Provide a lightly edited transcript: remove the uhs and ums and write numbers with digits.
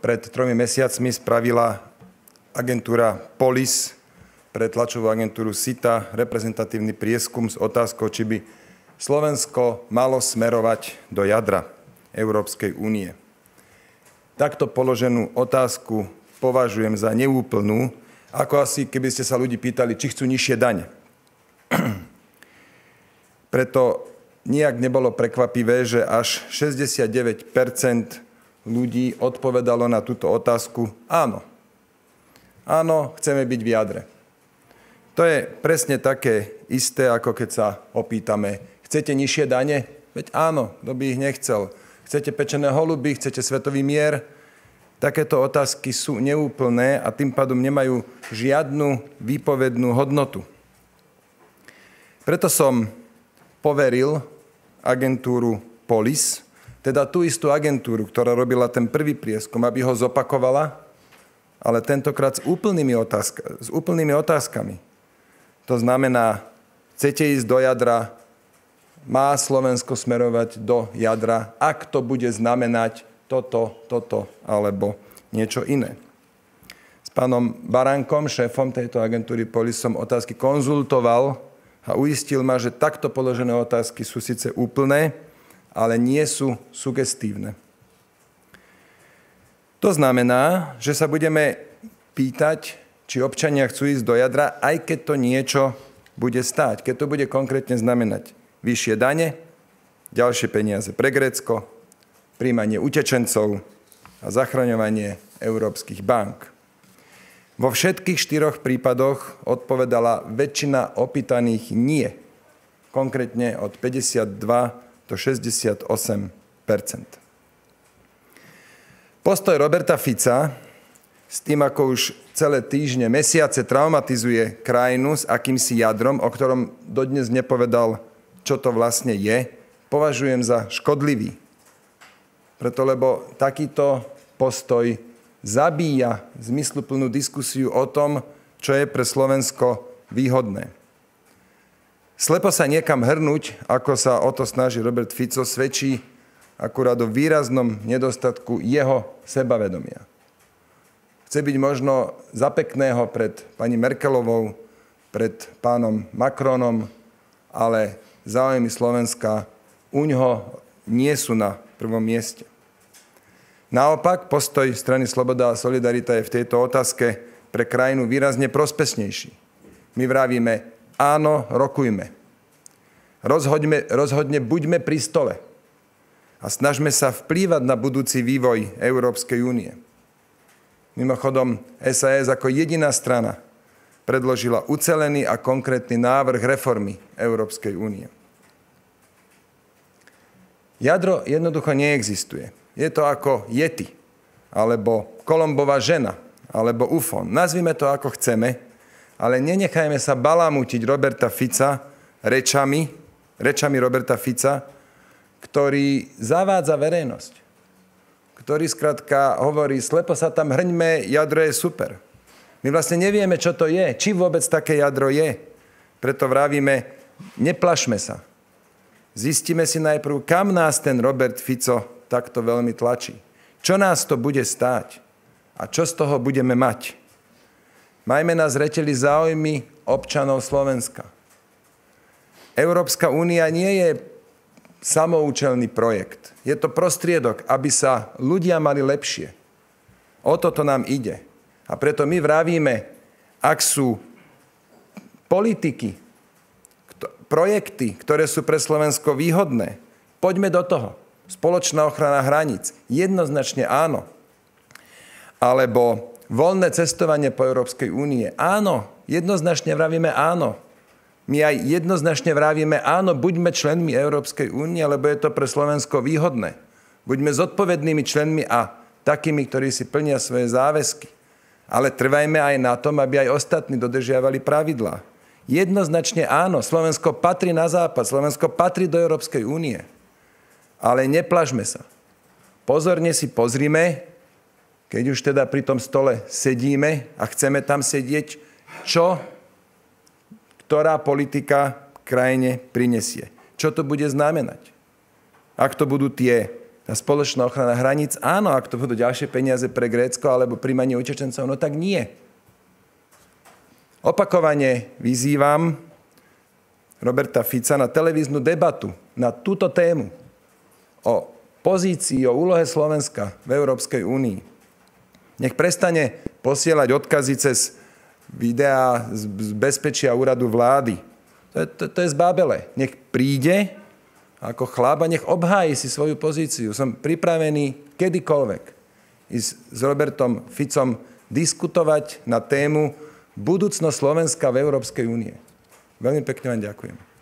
pred 3 mesiacmi spravila agentúra Polis pre tlačovú agentúru SITA reprezentatívny prieskum s otázkou, či by Slovensko malo smerovať do jadra Európskej únie. Takto položenú otázku považujem za neúplnú, ako asi keby ste sa ľudí pýtali, či chcú nižšie dane. Preto nijak nebolo prekvapivé, že až 69% ľudí odpovedalo na túto otázku áno. Áno, chceme byť v jadre. To je presne také isté, ako keď sa opýtame, chcete nižšie dane? Veď áno, kto by ich nechcel. Chcete pečené holuby, chcete svetový mier? Takéto otázky sú neúplné a tým pádom nemajú žiadnu výpovednú hodnotu. Preto som poveril agentúru Polis, teda tú istú agentúru, ktorá robila ten prvý prieskum, aby ho zopakovala, ale tentokrát s úplnými otázkami. To znamená, chcete ísť do jadra, má Slovensko smerovať do jadra, ak to bude znamenať toto alebo niečo iné. S pánom Baránkom, šéfom tejto agentúry Polis, som otázky konzultoval a uistil ma, že takto položené otázky sú síce úplné, ale nie sú sugestívne. To znamená, že sa budeme pýtať, či občania chcú ísť do jadra, aj keď to niečo bude stáť. Keď to bude konkrétne znamenať vyššie dane, ďalšie peniaze pre Grécko, prijímanie utečencov a zachraňovanie európskych bank. Vo všetkých 4 prípadoch odpovedala väčšina opýtaných nie. Konkrétne od 52 do 68%. Postoj Roberta Fica s tým, ako už celé týždne, mesiace traumatizuje krajinu s akýmsi jadrom, o ktorom dodnes nepovedal, čo to vlastne je, považujem za škodlivý. Preto, lebo takýto postoj zabíja zmysluplnú diskusiu o tom, čo je pre Slovensko výhodné. Slepo sa niekam hrnúť, ako sa o to snaží Robert Fico, svedčí akurát o výraznom nedostatku jeho sebavedomia. Chce byť možno za pekného pred pani Merkelovou, pred pánom Macronom, ale záujmy Slovenska uňho nie sú na prvom mieste. Naopak, postoj strany Sloboda a Solidarita je v tejto otázke pre krajinu výrazne prospešniejší. My vravíme, áno, rokujme. Rozhodne buďme pri stole a snažme sa vplývať na budúci vývoj Európskej únie. Mimochodom, SAS ako jediná strana predložila ucelený a konkrétny návrh reformy Európskej únie. Jadro jednoducho neexistuje. Je to ako Yeti, alebo Kolombová žena, alebo UFO. Nazvime to ako chceme, ale nenechajme sa balamútiť Roberta Fica rečami Roberta Fica, ktorý zavádza verejnosť. Ktorý skrátka hovorí, slepo sa tam hrňme, jadro je super. My vlastne nevieme, čo to je, či vôbec také jadro je. Preto vravíme, neplašme sa. Zistíme si najprv, kam nás ten Robert Fico takto veľmi tlačí. Čo nás to bude stáť? A čo z toho budeme mať? Majme na zreteli záujmy občanov Slovenska. Európska únia nie je samoučelný projekt. Je to prostriedok, aby sa ľudia mali lepšie. O toto nám ide. A preto my vravíme, ak sú politiky, projekty, ktoré sú pre Slovensko výhodné, poďme do toho. Spoločná ochrana hraníc. Jednoznačne áno. Alebo voľné cestovanie po Európskej únie. Áno. Jednoznačne vravíme áno. My aj jednoznačne vravíme áno, buďme členmi Európskej únie, lebo je to pre Slovensko výhodné. Buďme zodpovednými členmi a takými, ktorí si plnia svoje záväzky. Ale trvajme aj na tom, aby aj ostatní dodržiavali pravidlá. Jednoznačne áno, Slovensko patrí na západ, Slovensko patrí do Európskej únie. Ale neplašme sa. Pozorne si pozrime, keď už teda pri tom stole sedíme a chceme tam sedieť, čo ktorá politika krajine prinesie. Čo to bude znamenať? Ak to budú tie Tá spoločná ochrana hraníc, áno, ak to budú ďalšie peniaze pre Grécko alebo príjmanie utečencov, no tak nie. Opakovane vyzývam Roberta Fica na televíznu debatu na túto tému o pozícii, o úlohe Slovenska v Európskej únii. Nech prestane posielať odkazy cez videá z bezpečia úradu vlády. To je zbábele. Nech príde ako chlap a nech obháji si svoju pozíciu. Som pripravený kedykoľvek ísť s Robertom Ficom diskutovať na tému budúcnosť Slovenska v Európskej únie. Veľmi pekne vám ďakujem.